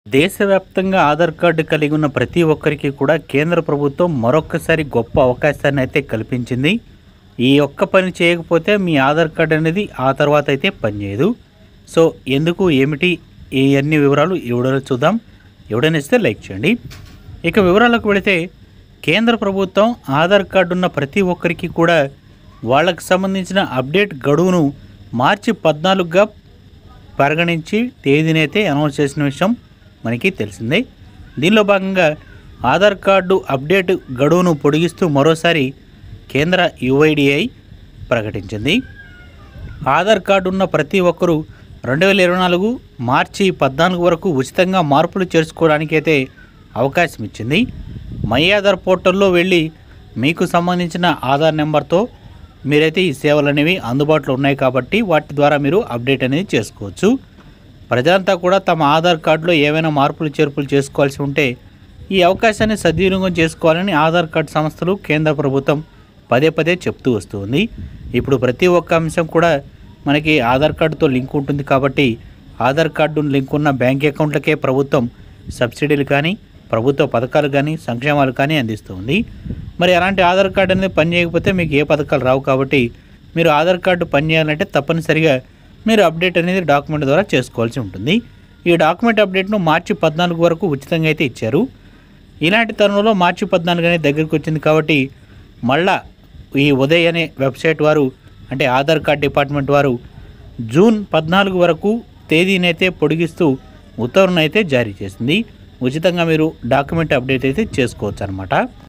దేశవ్యాప్తంగా ఆధార్ కార్డు కలిగి ఉన్న ప్రతి ఒక్కరికి కూడా కేంద్ర ప్రభుత్వం మరొక్కసారి గొప్ప అవకాశాన్ని అయితే కల్పించింది. ఈ ఒక్క పని చేయకపోతే మీ ఆధార్ కార్డు అనేది ఆ తర్వాత అయితే పనిచేయదు. సో ఎందుకు ఏమిటి ఈ అన్ని వివరాలు ఈ వీడియోలో చూద్దాం. ఎవడైనా ఇస్తే లైక్ చేయండి. ఇక వివరాలకు వెళితే కేంద్ర ప్రభుత్వం ఆధార్ కార్డు ఉన్న ప్రతి ఒక్కరికి కూడా వాళ్ళకు సంబంధించిన అప్డేట్ గడువును మార్చి 14గా పరిగణించి తేదీనైతే అనౌన్స్ చేసిన విషయం మనకి తెలిసిందే. దీనిలో భాగంగా ఆధార్ కార్డు అప్డేట్ గడువును పొడిగిస్తూ మరోసారి కేంద్ర యుఐడిఐ ప్రకటించింది. ఆధార్ కార్డు ఉన్న ప్రతి ఒక్కరూ 2024 మార్చి 14 వరకు ఉచితంగా మార్పులు చేసుకోవడానికి అయితే అవకాశం ఇచ్చింది. మై ఆధార్ పోర్టల్లో వెళ్ళి మీకు సంబంధించిన ఆధార్ నెంబర్తో మీరైతే ఈ సేవలు అనేవి అందుబాటులో ఉన్నాయి కాబట్టి వాటి ద్వారా మీరు అప్డేట్ అనేది చేసుకోవచ్చు. ప్రజలంతా కూడా తమ ఆధార్ కార్డులో ఏవైనా మార్పులు చేర్పులు చేసుకోవాల్సి ఉంటే ఈ అవకాశాన్ని సద్వినియోగం చేసుకోవాలని ఆధార్ కార్డు సంస్థలు కేంద్ర ప్రభుత్వం పదే పదే చెప్తూ వస్తుంది. ఇప్పుడు ప్రతి ఒక్క అంశం కూడా మనకి ఆధార్ కార్డుతో లింక్ ఉంటుంది కాబట్టి ఆధార్ కార్డు లింక్ ఉన్న బ్యాంక్ అకౌంట్లకే ప్రభుత్వం సబ్సిడీలు కానీ ప్రభుత్వ పథకాలు కానీ సంక్షేమాలు కానీ అందిస్తుంది. మరి అలాంటి ఆధార్ కార్డు అనేది పనిచేయకపోతే మీకు ఏ పథకాలు రావు కాబట్టి మీరు ఆధార్ కార్డు పనిచేయాలంటే తప్పనిసరిగా మీరు అప్డేట్ అనేది డాక్యుమెంట్ ద్వారా చేసుకోవాల్సి ఉంటుంది. ఈ డాక్యుమెంట్ అప్డేట్ను మార్చి 14 వరకు ఉచితంగా అయితే ఇచ్చారు. ఇలాంటి తరుణంలో మార్చి 14 అనేది దగ్గరికి వచ్చింది కాబట్టి మళ్ళా ఈ ఉదయ్ అనే వెబ్సైట్ వారు అంటే ఆధార్ కార్డ్ డిపార్ట్మెంట్ వారు జూన్ 14 వరకు తేదీనైతే పొడిగిస్తూ ఉత్తర్వులను అయితే జారీ చేసింది. ఉచితంగా మీరు డాక్యుమెంట్ అప్డేట్ అయితే చేసుకోవచ్చు అన్నమాట.